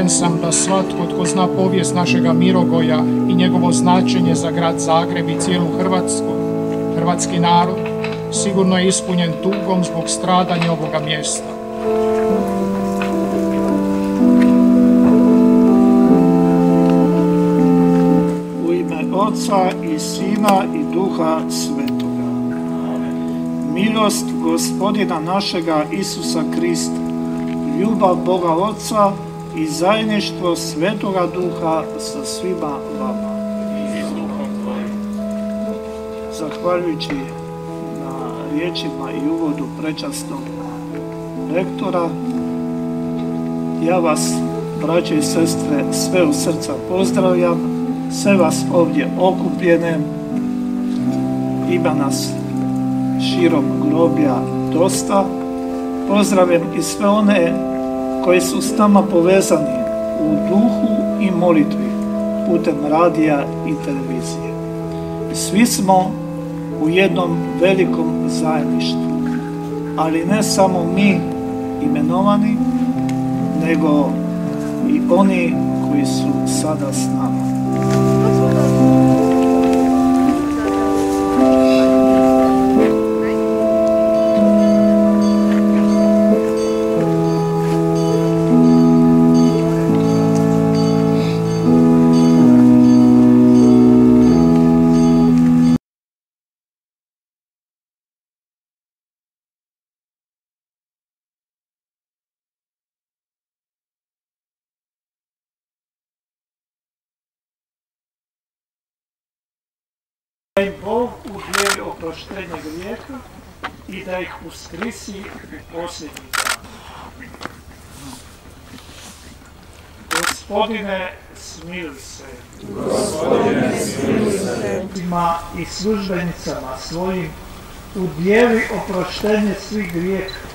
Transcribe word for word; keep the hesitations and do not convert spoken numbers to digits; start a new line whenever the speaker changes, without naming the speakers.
Uvjeren sam da svatko tko zna povijest našega Mirogoja i njegovo značenje za grad Zagreb i cijelu Hrvatsku, hrvatski narod, sigurno je ispunjen tugom zbog stradanja ovoga mjesta.
U ime Oca i Sina i Duha Svetoga. Milost Gospodina našega Isusa Krista, ljubav Boga Oca i zajedništvo Svetoga Duha sa svima vama. Zahvaljujući na riječima i uvodu prečasnog rektora, ja vas, braće i sestre, sve u srca pozdravljam, sve vas ovdje okupljene, ima nas širom groblja dosta. Pozdravljam i sve one koji su s nama povezani u duhu i molitvi putem radija i televizije. Svi smo u jednom velikom zajedništvu, ali ne samo mi imenovani, nego i oni koji su sada s nama. Da im Bog udijeli oproštenje grijeha i da ih uskrisi u posljednji dan. Gospodine, smiluj se. Gospodine, smiluj se. I službenicama svojim udijeli oproštenje svih grijeha